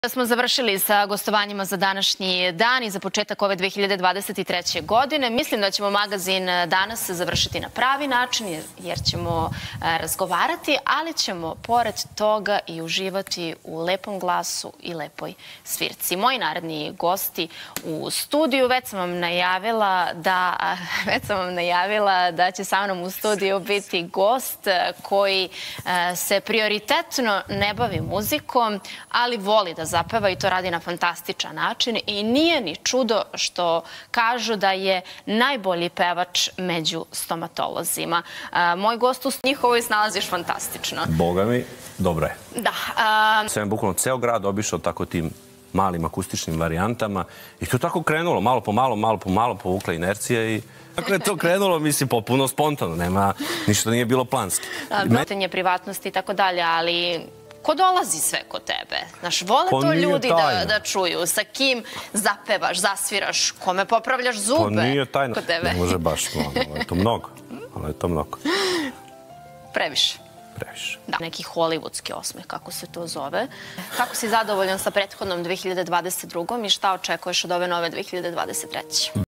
Smo završili sa gostovanjima za današnji dan i za početak ove 2023. godine. Mislim da ćemo magazin danas završiti na pravi način jer ćemo razgovarati, ali ćemo pored toga i uživati u lepom glasu i lepoj svirci. Moji naredni gosti u studiju, već sam vam najavila da će sa mnom u studiju biti gost koji se prioritetno ne bavi muzikom, ali voli da zapeva i to radi na fantastičan način i nije ni čudo što kažu da je najbolji pevač među stomatolozima. Moj gost u njihovoj snalaziš fantastično. Boga mi, dobro je. Da. Sam bukvalno ceo grad obišao tako tim malim akustičnim varijantama i to tako krenulo, malo po malo povukla inercija i tako je to krenulo, mislim, popuno spontano, nema, ništa nije bilo planski. Pitanje privatnosti i tako dalje, ali ko dolazi sve kod tebe? Znaš, vole to ljudi da čuju. Sa kim zapevaš, zasviraš, kome popravljaš zube kod tebe? Pa nije tajna. Ne može baš, ali je to mnogo. Ali je to mnogo. Previše. Previše. Da, neki hollywoodski osmeh, kako se to zove. Kako si zadovoljan sa prethodnom 2022. i šta očekuješ od ove nove 2023?